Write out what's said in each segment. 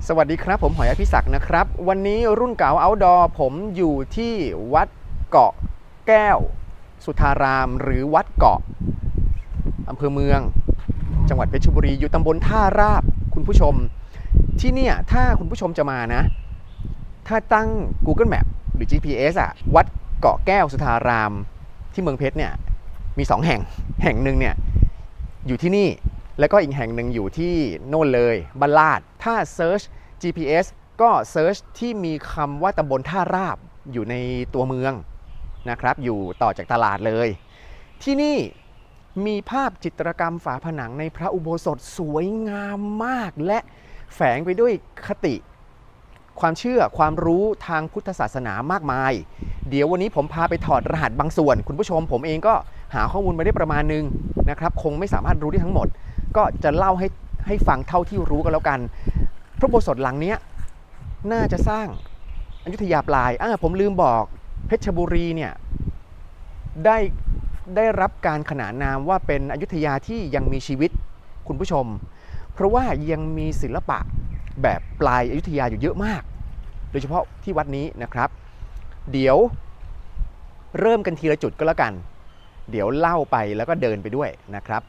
สวัสดีครับผมหอยอภิศักดิ์นะครับวันนี้รุ่นเก่า Outdoor ผมอยู่ที่วัดเกาะแก้วสุทารามหรือวัดเกาะอำเภอเมืองจังหวัดเพชรบุรีอยู่ตำบลท่าราบคุณผู้ชมที่เนี่ยถ้าคุณผู้ชมจะมานะถ้าตั้ง Google Map หรือ GPS วัดเกาะแก้วสุทารามที่เมืองเพชรเนี่ยมี2แห่งหนึ่งเนี่ยอยู่ที่นี่แล้วก็อีกแห่งหนึ่งอยู่ที่โน่นเลยบ้านลาดถ้า Search GPS ก็ Search ที่มีคำว่าตำบลท่าราบอยู่ในตัวเมืองนะครับอยู่ต่อจากตลาดเลยที่นี่มีภาพจิตรกรรมฝาผนังในพระอุโบสถสวยงามมากและแฝงไปด้วยคติความเชื่อความรู้ทางพุทธศาสนามากมายเดี๋ยววันนี้ผมพาไปถอดรหัสบางส่วนคุณผู้ชมผมเองก็หาข้อมูลมาได้ประมาณนึงนะครับคงไม่สามารถรู้ได้ทั้งหมดก็จะเล่าให้ฟังเท่าที่รู้กันแล้วกันพระอุโบสถหลังนี้น่าจะสร้างอยุธยาปลายผมลืมบอกเพชรบุรีเนี่ยได้รับการขนานนามว่าเป็นอยุธยาที่ยังมีชีวิตคุณผู้ชมเพราะว่ายังมีศิลปะแบบปลายอยุธยาอยู่เยอะมากโดยเฉพาะที่วัดนี้นะครับเดี๋ยวเริ่มกันทีละจุดก็แล้วกันเดี๋ยวเล่าไปแล้วก็เดินไปด้วยนะครับ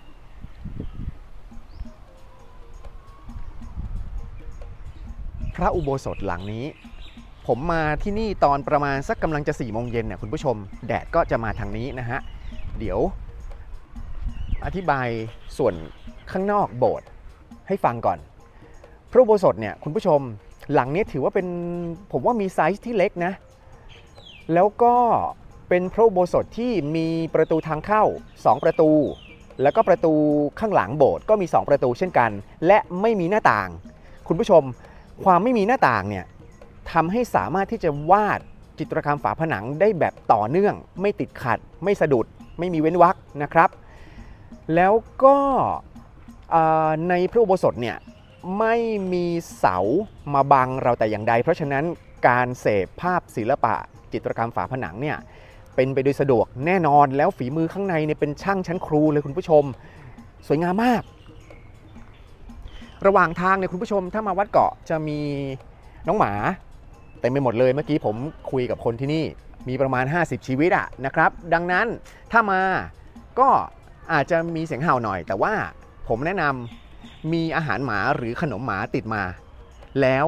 พระอุโบสถหลังนี้ผมมาที่นี่ตอนประมาณสักกำลังจะ4 โมงเย็นเนี่ยคุณผู้ชมแดดก็จะมาทางนี้นะฮะเดี๋ยวอธิบายส่วนข้างนอกโบสถ์ให้ฟังก่อนพระอุโบสถเนี่ยคุณผู้ชมหลังนี้ถือว่าเป็นผมว่ามีไซส์ที่เล็กนะแล้วก็เป็นพระอุโบสถที่มีประตูทางเข้า2 ประตูแล้วก็ประตูข้างหลังโบสถ์ก็มี2 ประตูเช่นกันและไม่มีหน้าต่างคุณผู้ชมความไม่มีหน้าต่างเนี่ยทำให้สามารถที่จะวาดจิตรกรรมฝาผนังได้แบบต่อเนื่องไม่ติดขัดไม่สะดุดไม่มีเว้นวรรคนะครับแล้วก็ในพระอุโบสถเนี่ยไม่มีเสามาบังเราแต่อย่างใดเพราะฉะนั้นการเสพภาพศิลปะจิตรกรรมฝาผนังเนี่ยเป็นไปโดยสะดวกแน่นอนแล้วฝีมือข้างในเนี่ยเป็นช่างชั้นครูเลยคุณผู้ชมสวยงามมากระหว่างทางเนี่ยคุณผู้ชมถ้ามาวัดเกาะจะมีน้องหมาเต็มไปหมดเลยเมื่อกี้ผมคุยกับคนที่นี่มีประมาณ50 ชีวิตนะครับดังนั้นถ้ามาก็อาจจะมีเสียงเห่าหน่อยแต่ว่าผมแนะนำมีอาหารหมาหรือขนมหมาติดมาแล้ว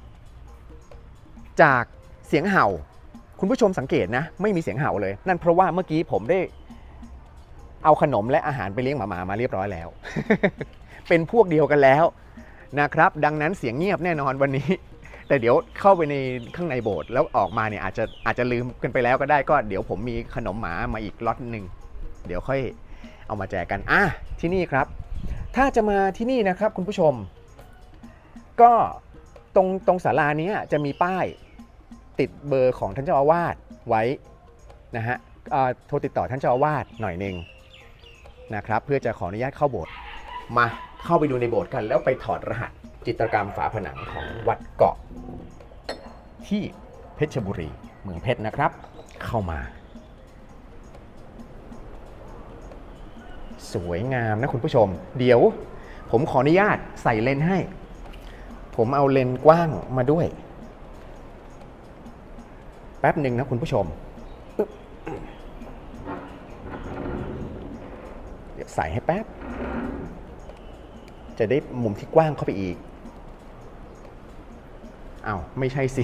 จากเสียงเห่าคุณผู้ชมสังเกตนะไม่มีเสียงเห่าเลยนั่นเพราะว่าเมื่อกี้ผมได้เอาขนมและอาหารไปเลี้ยงหมามาเรียบร้อยแล้ว เป็นพวกเดียวกันแล้วนะครับดังนั้นเสียงเงียบแน่นอนวันนี้แต่เดี๋ยวเข้าไปในข้างในโบสถ์แล้วออกมาเนี่ยอาจจะลืมกันไปแล้วก็ได้ก็เดี๋ยวผมมีขนมหมามาอีกล็อตหนึ่งเดี๋ยวค่อยเอามาแจกกันที่นี่ครับถ้าจะมาที่นี่นะครับคุณผู้ชมก็ตรงศาลานี้จะมีป้ายติดเบอร์ของท่านเจ้าอาวาสไว้นะฮะโทรติดต่อท่านเจ้าอาวาสหน่อยนึงนะครับเพื่อจะขออนุญาตเข้าโบสถ์มาเข้าไปดูในโบสถ์กันแล้วไปถอดรหัสจิตรกรรมฝาผนังของวัดเกาะที่เพชรบุรีเมืองเพชรนะครับเข้ามาสวยงามนะคุณผู้ชมเดี๋ยวผมขออนุญาตใส่เลนส์ให้ผมเอาเลนส์กว้างมาด้วยแป๊บหนึ่งนะคุณผู้ชมเดี๋ยวใส่ให้แป๊บจะได้มุมที่กว้างเข้าไปอีกไม่ใช่สิ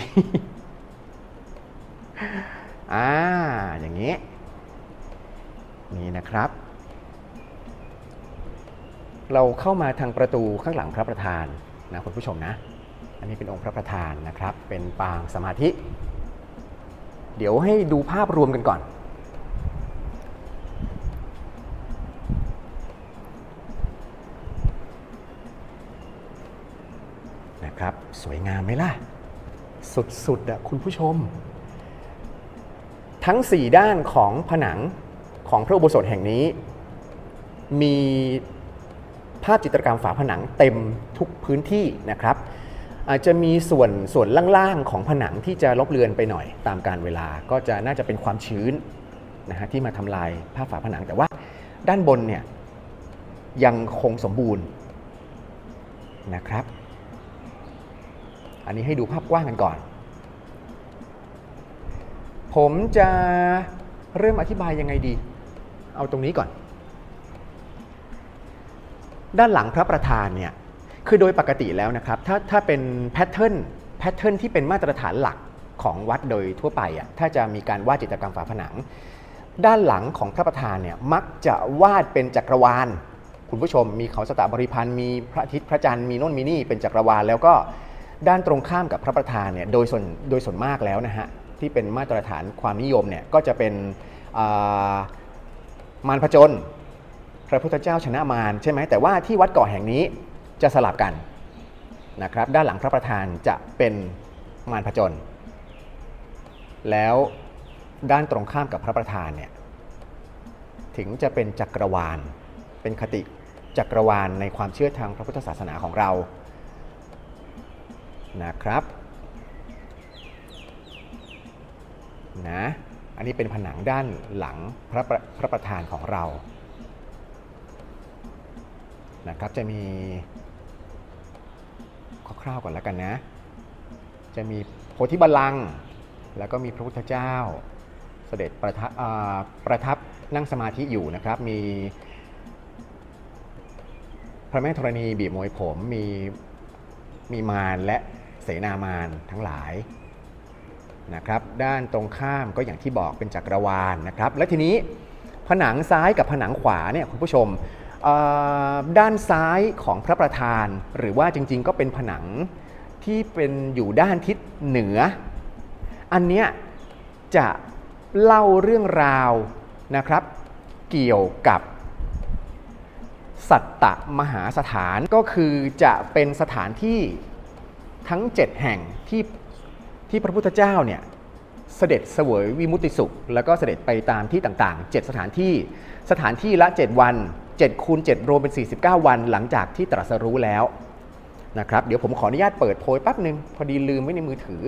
อย่างนี้นี่นะครับเราเข้ามาทางประตูข้างหลังพระประธานนะคุณผู้ชมนะอันนี้เป็นองค์พระประธานนะครับเป็นปางสมาธิเดี๋ยวให้ดูภาพรวมกันก่อนนะครับสวยงามไหมล่ะสุดๆคุณผู้ชมทั้ง4 ด้านของผนังของพระอุโบสถแห่งนี้มีภาพจิตรกรรมฝาผนังเต็มทุกพื้นที่นะครับอาจจะมีส่วนล่างๆของผนังที่จะลบเลือนไปหน่อยตามกาลเวลาก็จะน่าจะเป็นความชื้นนะฮะที่มาทำลายภาพฝาผนังแต่ว่าด้านบนเนี่ยยังคงสมบูรณ์นะครับอันนี้ให้ดูภาพกว้างกันก่อน ผมจะเริ่มอธิบายยังไงดีเอาตรงนี้ก่อนด้านหลังพระประธานเนี่ยคือโดยปกติแล้วนะครับถ้าเป็นแพทเทิร์นที่เป็นมาตรฐานหลักของวัดโดยทั่วไปอ่ะถ้าจะมีการวาดจิตรกรรมฝาผนังด้านหลังของพระประธานเนี่ยมักจะวาดเป็นจักรวาลคุณผู้ชมมีเขาสตบริพันธ์มีพระอาทิตย์พระจันทร์มีโน่นมีนี่เป็นจักรวาลแล้วก็ด้านตรงข้ามกับพระประธานเนี่ยโดยส่วนมากแล้วนะฮะที่เป็นมาตรฐานความนิยมเนี่ยก็จะเป็นมารผจญพระพุทธเจ้าชนะมารใช่ไหมแต่ว่าที่วัดเกาะแห่งนี้จะสลับกันนะครับด้านหลังพระประธานจะเป็นมารผจญแล้วด้านตรงข้ามกับพระประธานเนี่ยถึงจะเป็นจักรวาลเป็นคติจักรวาลในความเชื่อทางพระพุทธศาสนาของเรานะครับนะอันนี้เป็นผนังด้านหลังพระประธานของเรานะครับจะมีคร่าวๆก่อนแล้วกันนะจะมีโพธิบัลลังก์แล้วก็มีพระพุทธเจ้าเสด็จประทับนั่งสมาธิอยู่นะครับมีพระแม่ธรณีบีบมวยผมมีมารและเสนามารทั้งหลายนะครับด้านตรงข้ามก็อย่างที่บอกเป็นจักรวาลนะครับและทีนี้ผนังซ้ายกับผนังขวาเนี่ยคุณผู้ชมด้านซ้ายของพระประธานหรือว่าจริงๆก็เป็นผนังที่เป็นอยู่ด้านทิศเหนืออันเนี้ยจะเล่าเรื่องราวนะครับเกี่ยวกับสัตตมหาสถานก็คือจะเป็นสถานที่ทั้ง7แห่งที่พระพุทธเจ้าเนี่ยเสด็จเสวยวิมุตติสุขแล้วก็เสด็จไปตามที่ต่างๆ7สถานที่ละ7วัน7คูณ7รวมเป็น49วันหลังจากที่ตรัสรู้แล้วนะครับเดี๋ยวผมขออนุญาตเปิดโพยแป๊บนึงพอดีลืมไว้ในมือถือ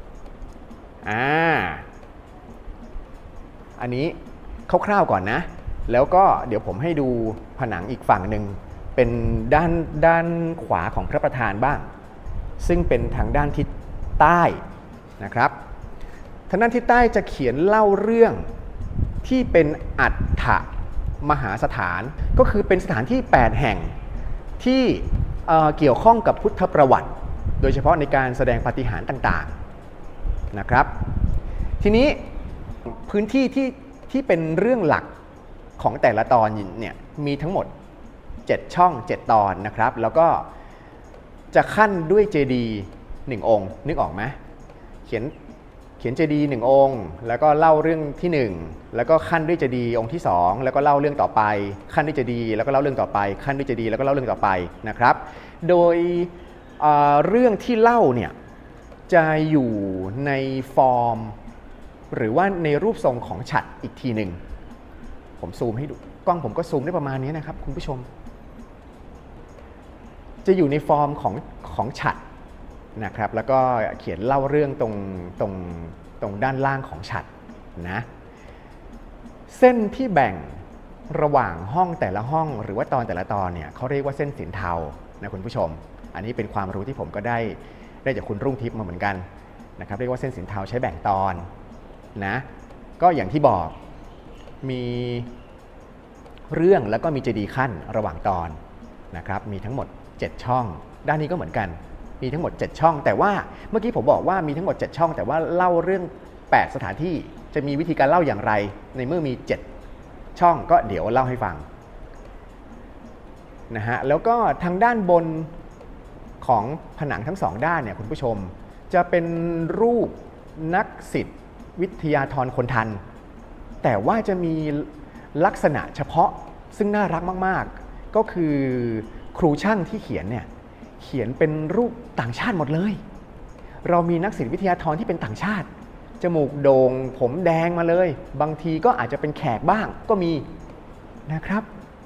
อันนี้คร่าวๆก่อนนะแล้วก็เดี๋ยวผมให้ดูผนังอีกฝั่งหนึ่งเป็นด้านขวาของพระประธานบ้างซึ่งเป็นทางด้านทิศใต้นะครับทางด้านทิศใต้จะเขียนเล่าเรื่องที่เป็นอัฏฐมหาสถานก็คือเป็นสถานที่8แห่งที่เกี่ยวข้องกับพุทธประวัติโดยเฉพาะในการแสดงปาฏิหาริย์ต่างๆนะครับทีนี้พื้นที่ที่เป็นเรื่องหลักของแต่ละตอนเนี่ยมีทั้งหมด7ช่อง7ตอนนะครับแล้วก็จะขั้นด้วยเจดีย์1องค์นึกออกไหมเขียนเจดีย์1องค์แล้วก็เล่าเรื่องที่1แล้วก็ขั้นด้วยเจดีย์องค์ที่2แล้วก็เล่าเรื่องต่อไปขั้นด้วยเจดีย์แล้วก็เล่าเรื่องต่อไปขั้นด้วยเจดีย์แล้วก็เล่าเรื่องต่อไปนะครับโดยเรื่องที่เล่าเนี่ยจะอยู่ในฟอร์มหรือว่าในรูปทรงของฉัตรอีกทีหนึ่งผมซูมให้ดูกล้องผมก็ซูมได้ประมาณนี้นะครับคุณผู้ชมจะอยู่ในฟอร์มของฉัตรนะครับแล้วก็เขียนเล่าเรื่องตรงด้านล่างของฉัตรนะเส้นที่แบ่งระหว่างห้องแต่ละห้องหรือว่าตอนแต่ละตอนเนี่ยเขาเรียกว่าเส้นสินเทานะคุณผู้ชมอันนี้เป็นความรู้ที่ผมก็ได้จากคุณรุ่งทิพย์มาเหมือนกันนะครับเรียกว่าเส้นสินเทาใช้แบ่งตอนนะก็อย่างที่บอกมีเรื่องแล้วก็มีเจดีย์ขั้นระหว่างตอนนะครับมีทั้งหมด7ช่องด้านนี้ก็เหมือนกันมีทั้งหมด7ช่องแต่ว่าเมื่อกี้ผมบอกว่ามีทั้งหมด7ช่องแต่ว่าเล่าเรื่อง8สถานที่จะมีวิธีการเล่าอย่างไรในเมื่อมี7ช่องก็เดี๋ยวเล่าให้ฟังนะฮะแล้วก็ทางด้านบนของผนังทั้ง2ด้านเนี่ยคุณผู้ชมจะเป็นรูปนักศิษย์วิทยาธรคนทันแต่ว่าจะมีลักษณะเฉพาะซึ่งน่ารักมากๆก็คือครูช่างที่เขียนเนี่ยเขียนเป็นรูปต่างชาติหมดเลยเรามีนักศิษย์วิทยาธรที่เป็นต่างชาติจมูกโด่งผมแดงมาเลยบางทีก็อาจจะเป็นแขกบ้างก็มีนะครับ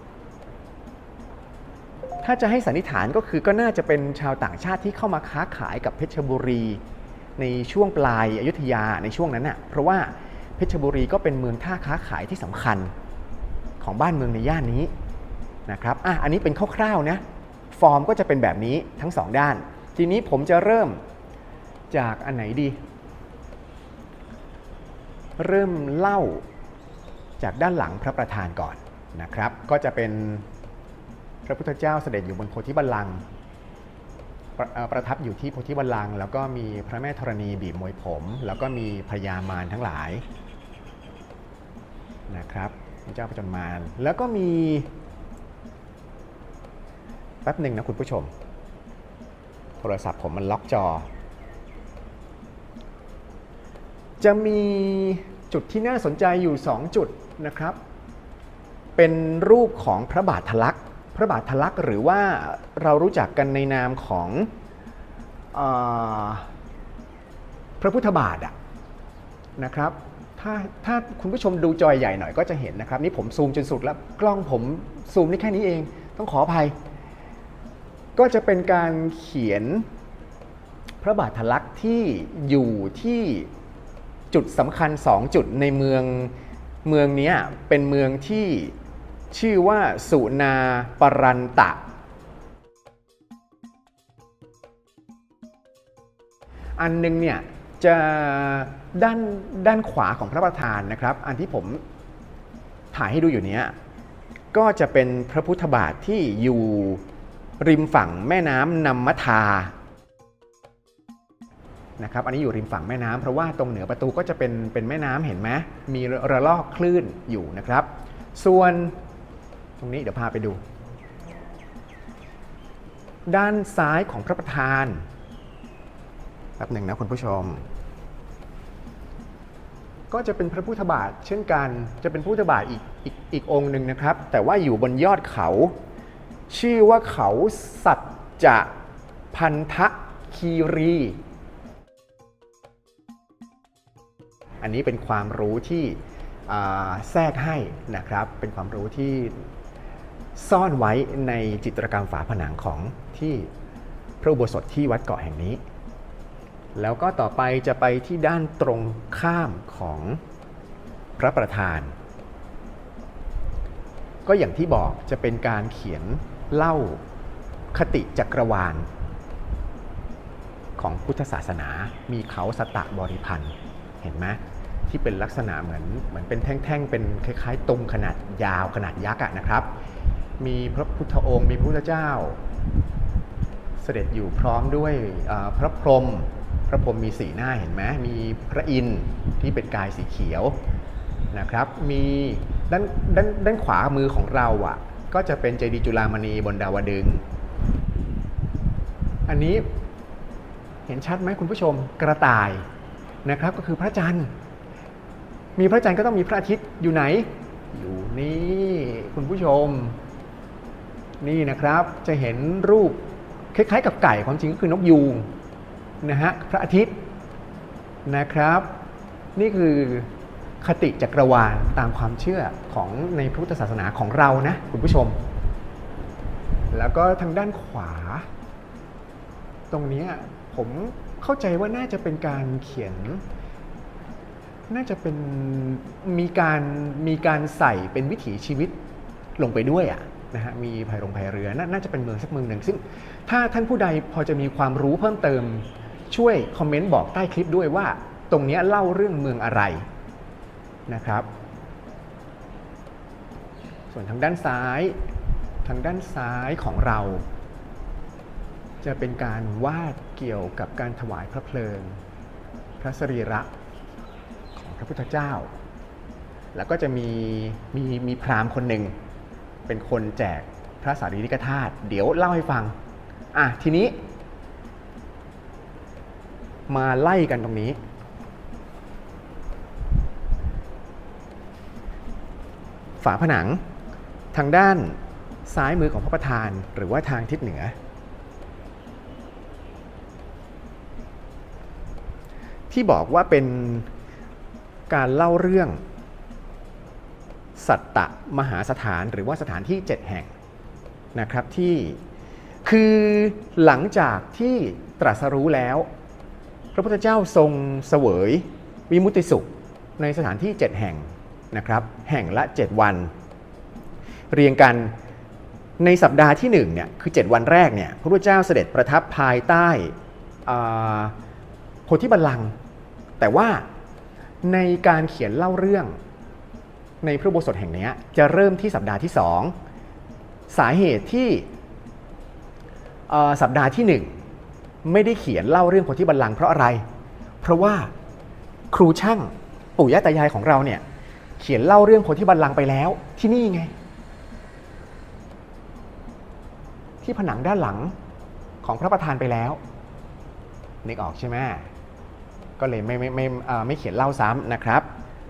ถ้าจะให้สันนิษฐานก็คือก็น่าจะเป็นชาวต่างชาติที่เข้ามาค้าขายกับเพชรบุรีในช่วงปลายอยุธยาในช่วงนั้นน่ะเพราะว่าเพชรบุรีก็เป็นเมืองท่าค้าขายที่สำคัญของบ้านเมืองในย่านนี้นะครับอันนี้เป็นคร่าวๆนะฟอร์มก็จะเป็นแบบนี้ทั้ง2ด้านทีนี้ผมจะเริ่มจากอันไหนดีเริ่มเล่าจากด้านหลังพระประธานก่อนนะครับก็จะเป็นพระพุทธเจ้าเสด็จอยู่บนโพธิบัลลังก์ประทับอยู่ที่โพธิบัลลังก์แล้วก็มีพระแม่ธรณีบีบมวยผมแล้วก็มีพญามารทั้งหลายนะครับพระเจ้าผจญมารแล้วก็มีแป๊บหนึ่งนะคุณผู้ชมโทรศัพท์ผมมันล็อกจอจะมีจุดที่น่าสนใจอยู่2จุดนะครับเป็นรูปของพระบาททลักษณ์พระบาททลักษณ์หรือว่าเรารู้จักกันในนามของพระพุทธบาทนะครับถ้าคุณผู้ชมดูจอใหญ่หน่อยก็จะเห็นนะครับนี่ผมซูมจนสุดแล้วกล้องผมซูมได้แค่นี้เองต้องขออภัยก็จะเป็นการเขียนพระบาททลักษณ์ที่อยู่ที่จุดสำคัญ2จุดในเมืองนี้เป็นเมืองที่ชื่อว่าสุนาปรันตะอันนึงเนี่ยจะด้านขวาของพระประธานนะครับอันที่ผมถ่ายให้ดูอยู่นี้ก็จะเป็นพระพุทธบาทที่อยู่ริมฝั่งแม่น้ำนัมมทานะครับอันนี้อยู่ริมฝั่งแม่น้ำเพราะว่าตรงเหนือประตูก็จะเป็นแม่น้ำเห็นไหมมีระลอกคลื่นอยู่นะครับส่วนตรงนี้เดี๋ยวพาไปดูด้านซ้ายของพระประธานแป๊บหนึ่งนะคุณผู้ชมก็จะเป็นพระพุทธบาทเช่นกันจะเป็นพุทธบาทอีกองค์หนึ่งนะครับแต่ว่าอยู่บนยอดเขาชื่อว่าเขาสัจจะพันธคีรีอันนี้เป็นความรู้ที่แทรกให้นะครับเป็นความรู้ที่ซ่อนไว้ในจิตรกรรมฝาผนังของที่พระอุโบสถที่วัดเกาะแห่งนี้แล้วก็ต่อไปจะไปที่ด้านตรงข้ามของพระประธานก็อย่างที่บอกจะเป็นการเขียนเล่าคติจักรวาลของพุทธศาสนามีเขาสตบริพันธ์เห็นไหมที่เป็นลักษณะเหมือนเป็นแท่งๆเป็นคล้ายๆตุงขนาดยาวขนาดยักษ์นะครับมีพระพุทธองค์มีพระพุทธเจ้าเสด็จอยู่พร้อมด้วยพระพรหมมีสีหน้าเห็นไหมมีพระอินทร์ที่เป็นกายสีเขียวนะครับมีด้านขวามือของเราก็จะเป็นเจดีย์จุฬามณีบนดาวดึงส์อันนี้เห็นชัดไหมคุณผู้ชมกระต่ายนะครับก็คือพระจันทร์มีพระจันทร์ก็ต้องมีพระอาทิตย์อยู่ไหนอยู่นี่คุณผู้ชมนี่นะครับจะเห็นรูปคล้ายๆกับไก่ความจริงก็คือนกยูงนะฮะพระอาทิตย์นะครับนี่คือคติจักรวาลตามความเชื่อของในพุทธศาสนาของเรานะคุณผู้ชมแล้วก็ทางด้านขวาตรงนี้ผมเข้าใจว่าน่าจะเป็นการเขียนน่าจะเป็นมีการใส่เป็นวิถีชีวิตลงไปด้วยนะฮะมีพายเรือน่าจะเป็นเมืองสักเมืองหนึ่งซึ่งถ้าท่านผู้ใดพอจะมีความรู้เพิ่มเติมช่วยคอมเมนต์บอกใต้คลิปด้วยว่าตรงนี้เล่าเรื่องเมืองอะไรนะครับส่วนทางด้านซ้ายของเราจะเป็นการวาดเกี่ยวกับการถวายพระเพลิงพระสรีระของพระพุทธเจ้าแล้วก็จะมีพราหมณ์คนหนึ่งเป็นคนแจกพระสารีริกธาตุเดี๋ยวเล่าให้ฟังทีนี้มาไล่กันตรงนี้ฝาผนังทางด้านซ้ายมือของพระประธานหรือว่าทางทิศเหนือที่บอกว่าเป็นการเล่าเรื่องสัตตมหาสถานหรือว่าสถานที่7แห่งนะครับที่คือหลังจากที่ตรัสรู้แล้วพระพุทธเจ้าทรงเสวยวิมุตติสุขในสถานที่7แห่งนะครับแห่งละ7วันเรียงกันในสัปดาห์ที่1เนี่ยคือ7วันแรกเนี่ยพระพุทธเจ้าเสด็จประทับภายใต้โพธิบัลลังก์แต่ว่าในการเขียนเล่าเรื่องในพระอุโบสถแห่งนี้จะเริ่มที่สัปดาห์ที่2สาเหตุที่สัปดาห์ที่1ไม่ได้เขียนเล่าเรื่องโพธิบัลลังก์เพราะอะไรเพราะว่าครูช่างปู่ย่าตายายของเราเนี่ยเขียนเล่าเรื่องโพธิบัลลังก์ไปแล้วที่นี่ไงที่ผนังด้านหลังของพระประธานไปแล้วนึกออกใช่ไหมก็เลยไม่เขียนเล่าซ้ำนะครับ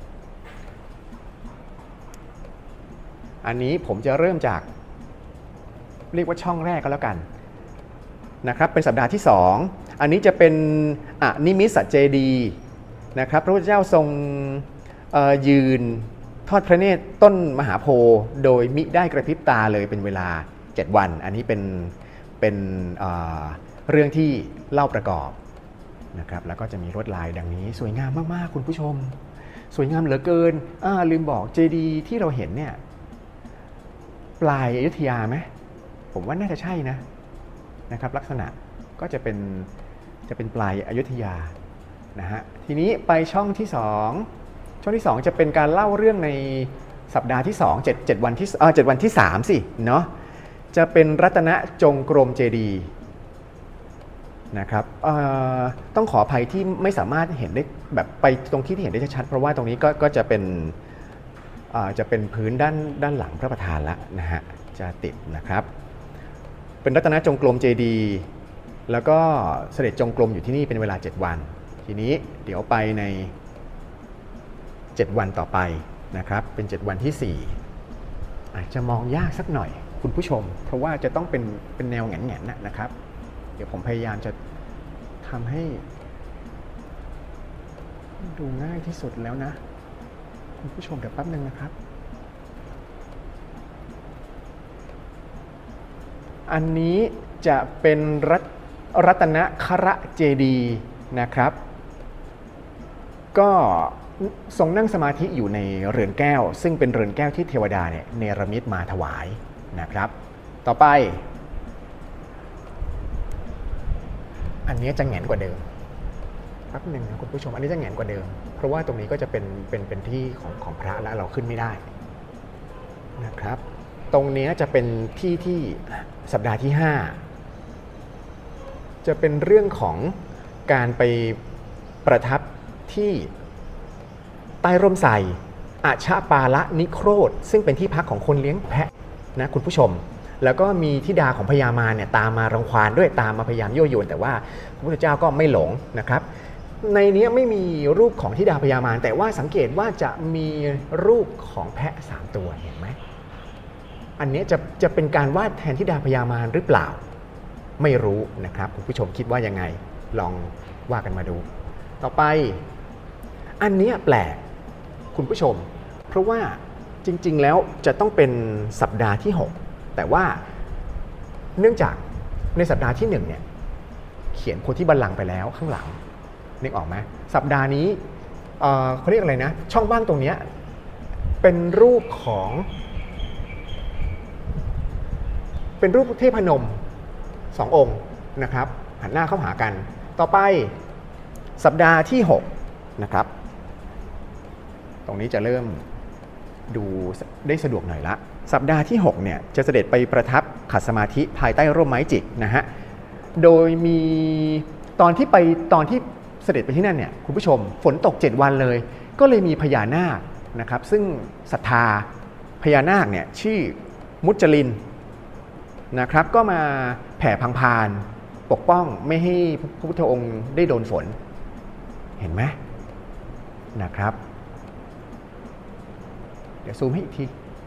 อันนี้ผมจะเริ่มจากเรียกว่าช่องแรกก็แล้วกันนะครับเป็นสัปดาห์ที่2อันนี้จะเป็นอนิมิตสัจเจดีนะครับพระพุทธเจ้าทรงยืนทอดพระเนตรต้นมหาโพธิ์โดยมิได้กระพริบตาเลยเป็นเวลา7วันอันนี้เป็นเรื่องที่เล่าประกอบนะครับแล้วก็จะมีลวดลายดังนี้สวยงามมากๆคุณผู้ชมสวยงามเหลือเกินลืมบอกเจดีย์ที่เราเห็นเนี่ยปลายอยุธยาไหมผมว่าน่าจะใช่นะครับลักษณะก็จะเป็นปลายอยุธยานะฮะทีนี้ไปช่องที่2ช่องที่2จะเป็นการเล่าเรื่องในสัปดาห์ที่2 7วันที่3สิเนาะจะเป็นรัตนจงกรมเจดีย์นะครับต้องขออภัยที่ไม่สามารถเห็นได้แบบไปตรงที่เห็นได้ชัดๆเพราะว่าตรงนี้ก็จะเป็นพื้นด้านหลังพระประธานละนะฮะจะติดนะครับเป็นรัตนจงกรมเจดีย์แล้วก็เสด็จจงกรมอยู่ที่นี่เป็นเวลา7วันทีนี้เดี๋ยวไปใน7วันต่อไปนะครับเป็น7วันที่4อาจจะมองยากสักหน่อยคุณผู้ชมเพราะว่าจะต้องเป็นแนวแหงนๆนะครับเดี๋ยวผมพยายามจะทำให้ดูง่ายที่สุดแล้วนะคุณผู้ชมเดี๋ยวแป๊บนึงนะครับอันนี้จะเป็นรัตนคระเจดีย์นะครับก็ทรงนั่งสมาธิอยู่ในเรือนแก้วซึ่งเป็นเรือนแก้วที่เทวดาเนี่ยเนรมิตมาถวายนะครับต่อไปอันนี้จะแหงนกว่าเดิมแป๊บนึงนะคุณผู้ชมอันนี้จะแหงนกว่าเดิมเพราะว่าตรงนี้ก็จะเป็นที่ของพระแล้วเราขึ้นไม่ได้นะครับตรงนี้จะเป็นที่สัปดาห์ที่5จะเป็นเรื่องของการไปประทับที่ใต้ร่มไทรอาชาปาละนิโครธซึ่งเป็นที่พักของคนเลี้ยงแพะนะคุณผู้ชมแล้วก็มีธิดาของพญามารเนี่ยตามมารังควานด้วยตามมาพยายามยั่วยวนแต่ว่าพระพุทธเจ้าก็ไม่หลงนะครับในนี้ไม่มีรูปของธิดาพญามารแต่ว่าสังเกตว่าจะมีรูปของแพะ3ตัวเห็นไหมอันนี้จะเป็นการวาดแทนธิดาพญามารหรือเปล่าไม่รู้นะครับคุณผู้ชมคิดว่ายังไงลองว่ากันมาดูต่อไปอันนี้แปลกคุณผู้ชมเพราะว่าจริงๆแล้วจะต้องเป็นสัปดาห์ที่6แต่ว่าเนื่องจากในสัปดาห์ที่1เนี่ยเขียนโพธิบัลลังก์ไปแล้วข้างหลังนึกออกไหมสัปดาห์นี้เขาเรียกอะไรนะช่องว่างตรงนี้เป็นรูปเทพนม2องค์นะครับหันหน้าเข้าหากันต่อไปสัปดาห์ที่6นะครับตรงนี้จะเริ่มดูได้สะดวกหน่อยละสัปดาห์ที่6เนี่ยจะเสด็จไปประทับขัดสมาธิภายใต้ร่มไม้จิกนะฮะโดยมีตอนที่เสด็จไปที่นั่นเนี่ยคุณผู้ชมฝนตก7วันเลยก็เลยมีพญานาคนะครับซึ่งศรัทธาพญานาคเนี่ยชื่อมุจลินนะครับก็มาแผ่พังพานปกป้องไม่ให้พระพุทธองค์ได้โดนฝนเห็นไหมนะครับเดี๋ยวซูมให้อีกที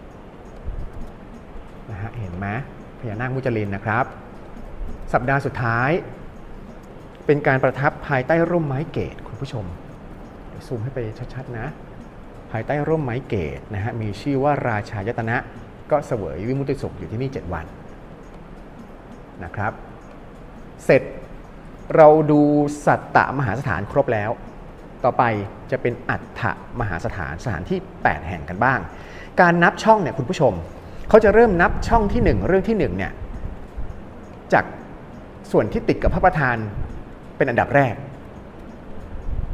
นะฮะเห็นไหมพญานาคมุจลินนะครับสัปดาห์สุดท้ายเป็นการประทับภายใต้ร่มไม้เกศคุณผู้ชมเดี๋ยวซูมให้ไปชัดๆนะภายใต้ร่มไม้เกศนะฮะมีชื่อว่าราชายตนะก็เสวยวิมุตติสุขอยู่ที่นี่7วันนะครับเสร็จเราดูสัตตมหาสถานครบแล้วต่อไปจะเป็นอัฏฐมหาสถานที่8แห่งกันบ้างการนับช่องเนี่ยคุณผู้ชมเขาจะเริ่มนับช่องที่1เรื่องที่1เนี่ยจากส่วนที่ติดกับพระประธานเป็นอันดับแรก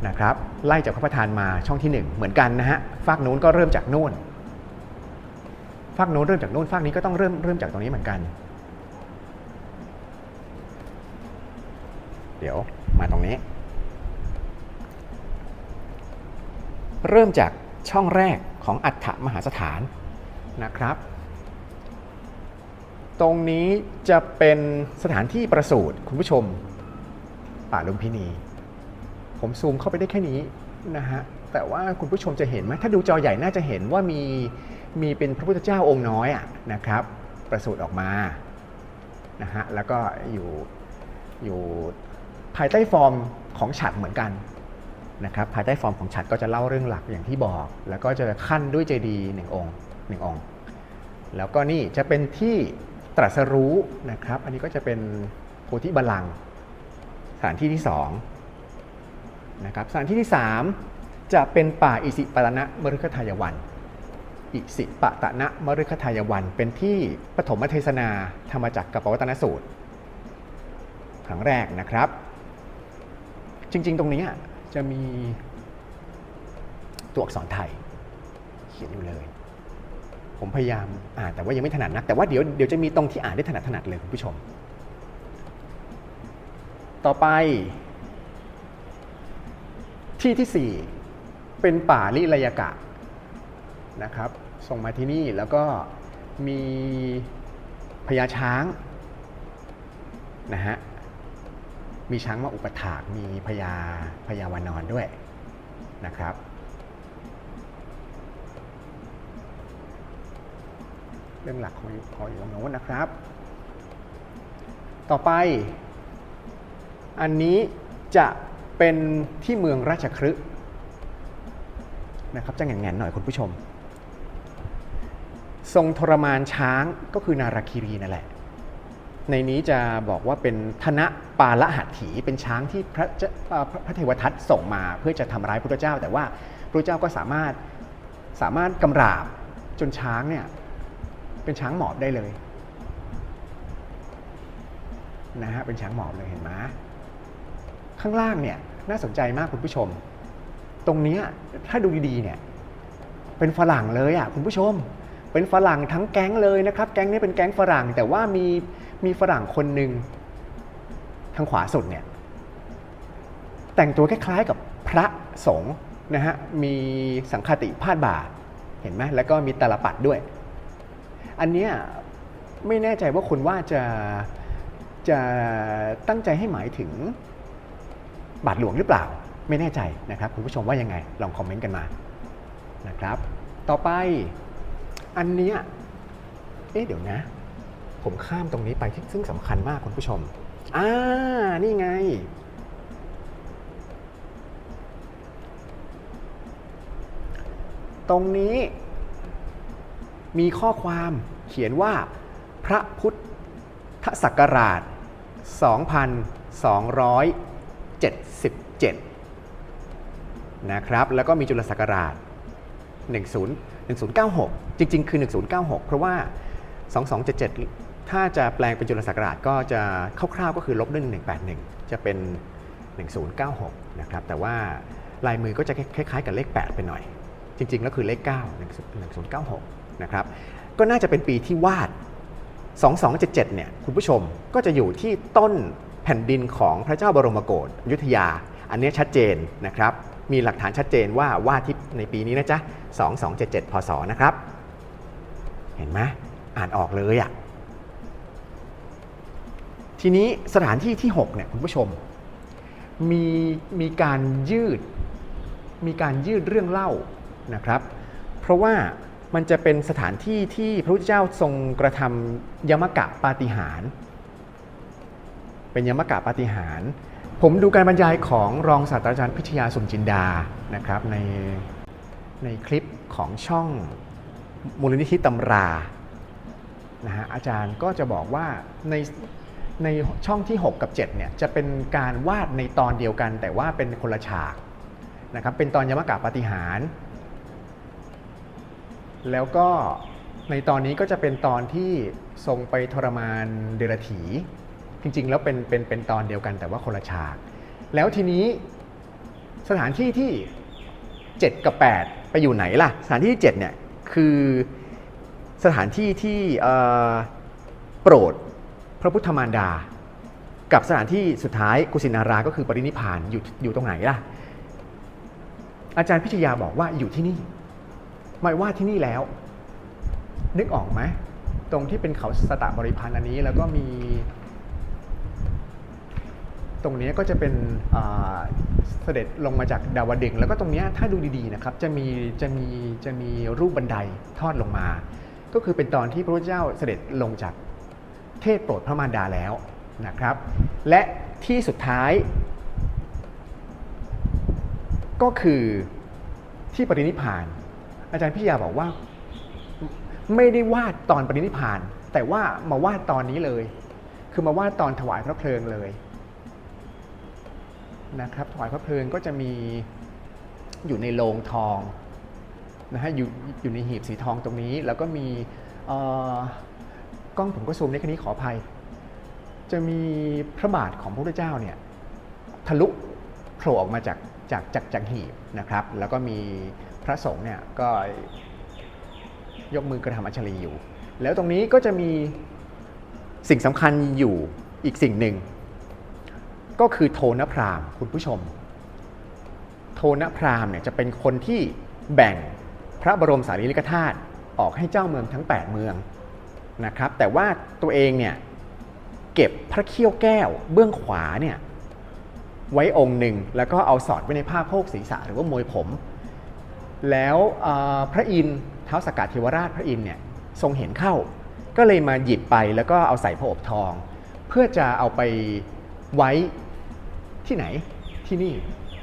นะครับไล่จากพระประธานมาช่องที่1เหมือนกันนะฮะฝั่งนู้นก็เริ่มจากนู่นฝั่งโน้นเริ่มจากนู่นฝั่งนี้ก็ต้องเริ่มจากตรงนี้เหมือนกันเดี๋ยวมาตรงนี้เริ่มจากช่องแรกของอัฏฐมหาสถานนะครับตรงนี้จะเป็นสถานที่ประสูติคุณผู้ชมป่าลุมพินีผมซูมเข้าไปได้แค่นี้นะฮะแต่ว่าคุณผู้ชมจะเห็นไหมถ้าดูจอใหญ่น่าจะเห็นว่ามีเป็นพระพุทธเจ้าองค์น้อยนะครับประสูติออกมานะฮะแล้วก็อยู่ภายใต้ฟอร์มของฉัตรเหมือนกันนะครับภายใต้ฟอร์มของฉัตรก็จะเล่าเรื่องหลักอย่างที่บอกแล้วก็จะขั้นด้วยเจดีย์1 องค์แล้วก็นี่จะเป็นที่ตรัสรู้นะครับอันนี้ก็จะเป็นโพธิบัลลังก์สถานที่ที่2นะครับสถานที่ที่3จะเป็นป่าอิสิปตนะมฤคทายวันอิสิปตนะมฤคทายวันเป็นที่ปฐมเทศนาธรรมจักรกับปวัตตนสูตรครั้งแรกนะครับจริงๆตรงนี้จะมีตัวอักษรไทยเขียนอยู่เลยผมพยายามอ่านแต่ว่ายังไม่ถนัดนักแต่ว่าเดี๋ยวจะมีตรงที่อ่านได้ถนัดเลยคุณผู้ชมต่อไปที่4เป็นป่าลิลยกะนะครับส่งมาที่นี่แล้วก็มีพญาช้างนะฮะมีช้างมาอุปถากมีพญาวานอนด้วยนะครับเรื่องหลักของอยู่ตรงโน้นนะครับต่อไปอันนี้จะเป็นที่เมืองราชคฤห์นะครับจะแง่นๆหน่อยคุณผู้ชมทรงทรมานช้างก็คือนาราคีรีนั่นแหละในนี้จะบอกว่าเป็นธนปาละหัตถีเป็นช้างที่พระเทวทัตส่งมาเพื่อจะทำร้ายพระพุทธเจ้าแต่ว่าพระพุทธเจ้าก็สามารถกำราบจนช้างเนี่ยเป็นช้างหมอบได้เลยนะฮะเป็นช้างหมอบเลยเห็นไหมข้างล่างเนี่ยน่าสนใจมากคุณผู้ชมตรงนี้ถ้าดูดีๆเนี่ยเป็นฝรั่งเลยคุณผู้ชมเป็นฝรั่งทั้งแก๊งเลยนะครับแก๊งนี้เป็นแก๊งฝรั่งแต่ว่ามีฝรั่งคนหนึ่งทางขวาสุดเนี่ยแต่งตัวคล้ายๆกับพระสงฆ์นะฮะมีสังฆติพาดบ่าเห็นไหมแล้วก็มีตาลปัดด้วยอันเนี้ยไม่แน่ใจว่าคุณว่าจะตั้งใจให้หมายถึงบาทหลวงหรือเปล่าไม่แน่ใจนะครับคุณผู้ชมว่ายังไงลองคอมเมนต์กันมานะครับต่อไปอันเนี้ยเดี๋ยวนะผมข้ามตรงนี้ไปซึ่งสำคัญมากคุณผู้ชมนี่ไงตรงนี้มีข้อความเขียนว่าพระพุทธศักราช 2277 นะครับแล้วก็มีจุลศักราช 1096 จริงๆคือ 1096 เพราะว่า 2277 ถ้าจะแปลงเป็นจุลศักราชก็จะคร่าวๆก็คือลบด้วย1181จะเป็น 1096 นะครับแต่ว่าลายมือก็จะคล้ายๆกับเลข 8 ไปหน่อยจริงๆแล้วคือเลข 9 1096 นะครับก็น่าจะเป็นปีที่วาด 2277 เนี่ยคุณผู้ชมก็จะอยู่ที่ต้นแผ่นดินของพระเจ้าบรมโกศอยุธยาอันนี้ชัดเจนนะครับมีหลักฐานชัดเจนว่าวาดที่ในปีนี้นะจ๊ะ 2277 พศนะครับเห็นไหมอ่านออกเลยทีนี้สถานที่ที่6เนี่ยคุณผู้ชมมีการยืดเรื่องเล่านะครับเพราะว่ามันจะเป็นสถานที่ที่พระพุทธเจ้าทรงกระทำยมกะปาฏิหาริย์เป็นยมกะปาฏิหาริย์ผมดูการบรรยายของรองศาสตราจารย์พิทยาสุมจินดานะครับในคลิปของช่องมูลนิธิตำรานะฮะอาจารย์ก็จะบอกว่าในช่องที่6กับ7เนี่ยจะเป็นการวาดในตอนเดียวกันแต่ว่าเป็นคนละฉากนะครับเป็นตอนยมกะปาฏิหาริย์แล้วก็ในตอนนี้ก็จะเป็นตอนที่ทรงไปทรมานเดรัจฉีจริงๆแล้วเป็นตอนเดียวกันแต่ว่าคนละฉากแล้วทีนี้สถานที่ที่7กับ8ไปอยู่ไหนล่ะสถานที่ที่7เนี่ยคือสถานที่ที่โปรดพระพุทธมารดากับสถานที่สุดท้ายกุสินาราก็คือปรินิพพานอยู่ตรงไหนล่ะอาจารย์พิชยาบอกว่าอยู่ที่นี่หมายว่าที่นี่แล้วนึกออกไหมตรงที่เป็นเขาสตบริพันธ์อันนี้แล้วก็มีตรงนี้ก็จะเป็นเสด็จลงมาจากดาวดึงส์แล้วก็ตรงนี้ถ้าดูดีๆนะครับจะมีรูปบันไดทอดลงมาก็คือเป็นตอนที่พระพุทธเจ้าเสด็จลงจากเทศโปรดพระมารดาแล้วนะครับและที่สุดท้ายก็คือที่ปรินิพพานอาจารย์พิชยาบอกว่าไม่ได้วาดตอนปรินิพพานแต่ว่ามาวาดตอนนี้เลยคือมาวาดตอนถวายพระเพลิงเลยนะครับถวายพระเพลิงก็จะมีอยู่ในโลงทองนะฮะอยู่ในหีบสีทองตรงนี้แล้วก็มีกล้องผมก็ซูมในแค่นี้ขออภัยจะมีพระบาทของพระพุทธเจ้าเนี่ยทะลุโผล่ออกมาจากหีบนะครับแล้วก็มีพระสงฆ์เนี่ยก็ยกมือกระทำอัญชลีอยู่แล้วตรงนี้ก็จะมีสิ่งสำคัญอยู่อีกสิ่งหนึ่งก็คือโทนพราหมณ์คุณผู้ชมโทนพราหมณ์เนี่ยจะเป็นคนที่แบ่งพระบรมสารีริกธาตุออกให้เจ้าเมืองทั้ง8เมืองนะครับแต่ว่าตัวเองเนี่ยเก็บพระเขี้ยวแก้วเบื้องขวาเนี่ยไว้องค์หนึ่งแล้วก็เอาสอดไว้ในผ้าโพกศีรษะหรือว่ามวยผมแล้วพระอินทร์ท้าวสักกะเทวราชพระอินทร์เนี่ยทรงเห็นเข้าก็เลยมาหยิบไปแล้วก็เอาใส่พระอบทองเพื่อจะเอาไปไว้ที่ไหนที่นี่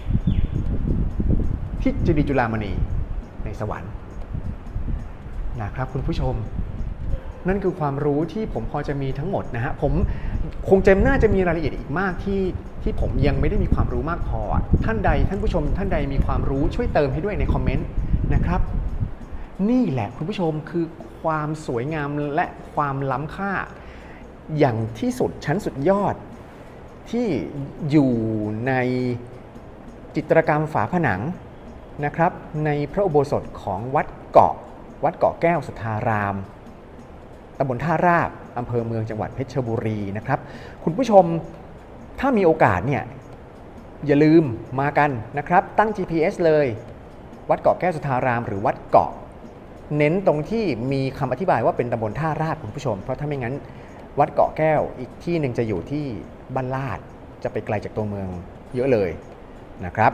ที่เจดีย์จุฬามณีในสวรรค์นะครับคุณผู้ชมนั่นคือความรู้ที่ผมพอจะมีทั้งหมดนะฮะผมคงจะน่าจะมีรายละเอียดอีกมากที่ผมยังไม่ได้มีความรู้มากพอท่านผู้ชมท่านใดมีความรู้ช่วยเติมให้ด้วยในคอมเมนต์นะครับนี่แหละคุณผู้ชมคือความสวยงามและความล้ำค่าอย่างที่สุดชั้นสุดยอดที่อยู่ในจิตรกรรมฝาผนังนะครับในพระอุโบสถของวัดเกาะแก้วสุทธารามตำบลท่าราบอำเภอเมืองจังหวัดเพชรบุรีนะครับคุณผู้ชมถ้ามีโอกาสเนี่ยอย่าลืมมากันนะครับตั้ง GPS เลยวัดเกาะแก้วสุทธารามหรือวัดเกาะเน้นตรงที่มีคำอธิบายว่าเป็นตำบลท่าราบคุณผู้ชมเพราะถ้าไม่งั้นวัดเกาะแก้วอีกที่หนึ่งจะอยู่ที่บ้านลาดจะไปไกลจากตัวเมืองเยอะเลยนะครับ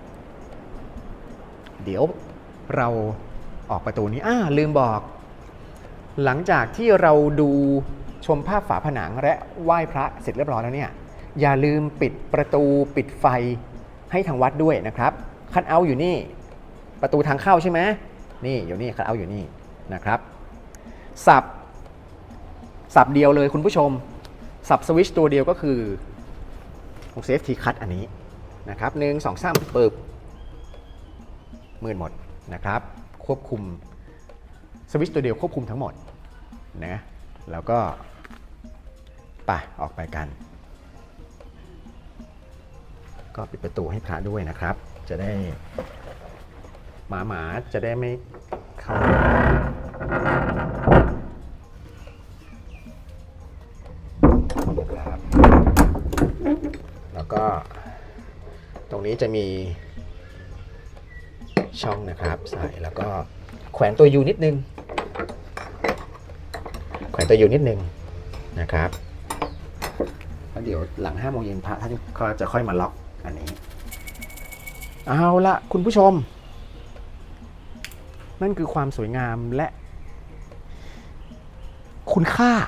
เดี๋ยวเราออกประตูนี้ลืมบอกหลังจากที่เราดูชมภาพฝาผนังและไหว้พระเสร็จเรียบร้อยแล้วเนี่ยอย่าลืมปิดประตูปิดไฟให้ทางวัดด้วยนะครับคัทเอาท์อยู่นี่ประตูทางเข้าใช่ไหมนี่อยู่นี่คัทเอาท์อยู่นี่นะครับสับเดียวเลยคุณผู้ชมสับสวิตช์ตัวเดียวก็คือของ Safety Cut อันนี้นะครับ1 2 3ปึ๊บมืดหมดนะครับควบคุมสวิตช์ตัวเดียวควบคุมทั้งหมดนะแล้วก็ไปออกไปกันก็ปิดประตูให้พระด้วยนะครับจะได้หมาจะได้ไม่เข้าครับแล้วก็ตรงนี้จะมีช่องนะครับใส่แล้วก็แขวนตัวยูนิดนึงนะครับแล้วเดี๋ยวหลัง5 โมงเย็นพระท่านก็จะค่อยมาล็อกอันนี้เอาละคุณผู้ชมนั่นคือความสวยงามและคุณค่า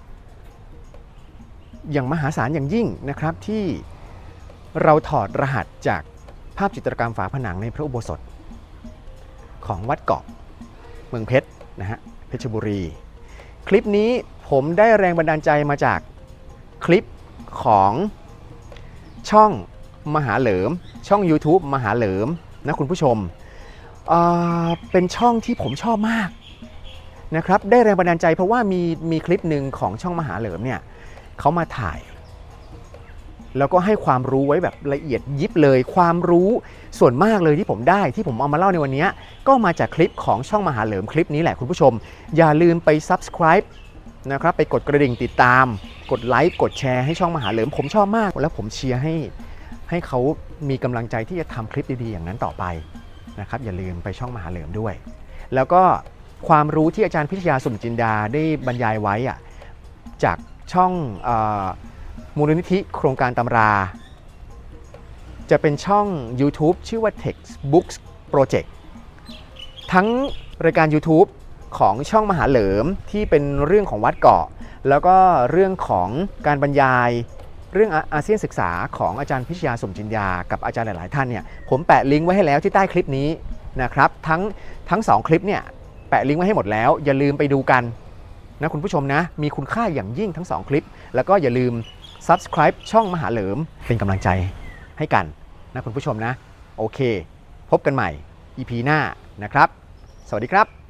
อย่างมหาศาลอย่างยิ่งนะครับที่เราถอดรหัสจากภาพจิตรกรรมฝาผนังในพระอุโบสถของวัดเกาะเมืองเพชรนะฮะเพชรบุรีคลิปนี้ผมได้แรงบันดาลใจมาจากคลิปของช่องมหาเหลิมช่อง YouTube มหาเหลิมนะคุณผู้ชมเป็นช่องที่ผมชอบมากนะครับได้แรงบันดาลใจเพราะว่ามีคลิปหนึ่งของช่องมหาเหลิมเนี่ยเขามาถ่ายแล้วก็ให้ความรู้ไว้แบบละเอียดยิบเลยความรู้ส่วนมากเลยที่ผมได้ที่ผมเอามาเล่าในวันนี้ก็มาจากคลิปของช่องมหาเหลิมคลิปนี้แหละคุณผู้ชมอย่าลืมไป subscribe นะครับไปกดกระดิ่งติดตามกดไลค์กดแชร์ให้ช่องมหาเหลิมผมชอบมากแล้วผมเชียร์ให้เขามีกำลังใจที่จะทำคลิปดีๆอย่างนั้นต่อไปนะครับอย่าลืมไปช่องมหาเหลิมด้วยแล้วก็ความรู้ที่อาจารย์พิทยาสุ่มจินดาได้บรรยายไว้จากช่องมูลนิธิโครงการตำราจะเป็นช่อง YouTube ชื่อว่า Textbooks Project ทั้งรายการ YouTube ของช่องมหาเหลิมที่เป็นเรื่องของวัดเกาะแล้วก็เรื่องของการบรรยายเรื่องอาเซียนศึกษาของอาจารย์พิชยาสุ่มจินดากับอาจารย์หลายๆท่านเนี่ยผมแปะลิงก์ไว้ให้แล้วที่ใต้คลิปนี้นะครับทั้ง2คลิปเนี่ยแปะลิงก์ไว้ให้หมดแล้วอย่าลืมไปดูกันนะคุณผู้ชมนะมีคุณค่าอย่างยิ่งทั้ง2คลิปแล้วก็อย่าลืม Subscribe ช่องมหาเหลิมเป็นกำลังใจให้กันนะคุณผู้ชมนะโอเคพบกันใหม่ EP หน้านะครับสวัสดีครับ